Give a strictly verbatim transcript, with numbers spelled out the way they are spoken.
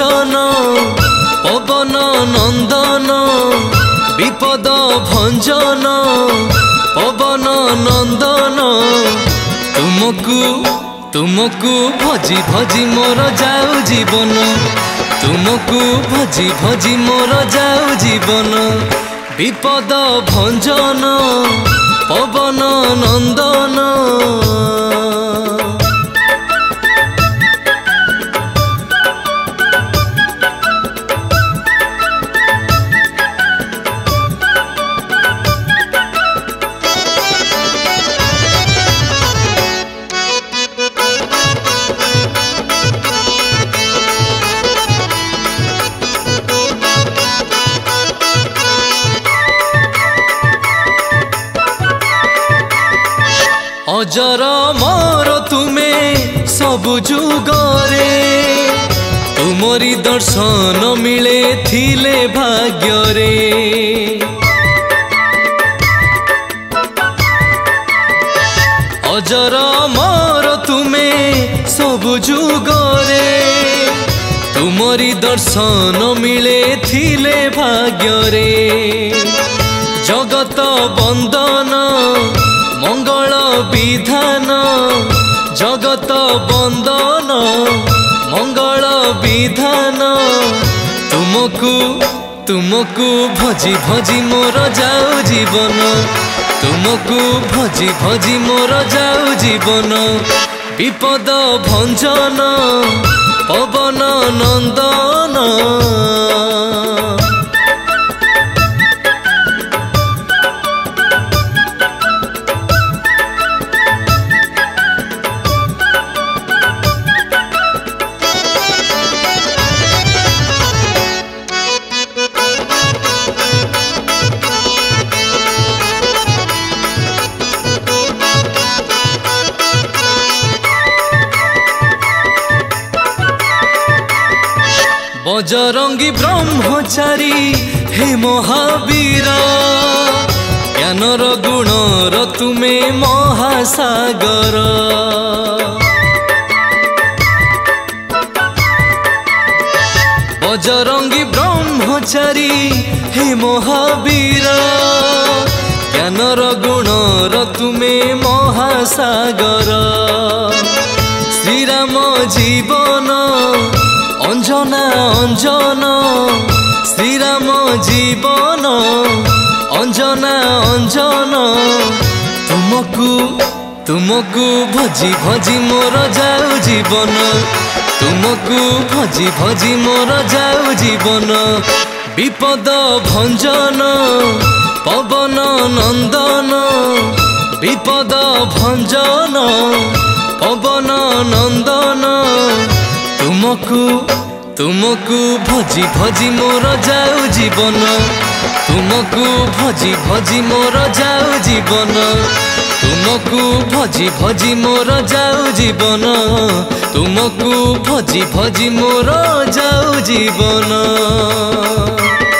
भंजन पवन नंदन विपद भंजन पवन नंदन तुमको तुमको भजी भजी मोर जाऊ जीवन तुमको भजी भजी मोर जाऊ जीवन विपद भंजन पवन नंदन। अजर मोर तुमे सबु जुगरे तुमरी दर्शन मिले थिले भाग्य रे। अजर मोर तुमे सबु जुगरे तुमरी दर्शन मिले थिले भाग्य रे। जगत बंदन मंगल विधान जगत बंदन मंगल विधान तुमको तुमको भजी भजी मोर जाऊ जीवन तुमको भजी भजी मोर जाऊ जीवन विपद भंजन पवन नंदन। बजरंगी ब्रह्मचारी हे महावीर ज्ञानर गुणर तुमे महासागर। बजरंगी ब्रह्मचारी हे महावीर ज्ञानर गुणर तुमे महासागर। श्रीराम जीवन अंजना अंजन श्रीराम जीवन अंजना अंजन तुमको तुमको भजी भजी मोर जाऊ जीवन तुमको भजी भजी मोर जाऊ जीवन विपद भंजन पवन नंदन विपद भंजन पवन नंदन तुमको तुमको भजी भजी मोर जाऊ जीवन तुमको भजी भजी मोर जाऊ जीवन तुमको भजी भजी मोर जाऊ जीवन तुमको भजी भजी मोर जाऊ जीवन।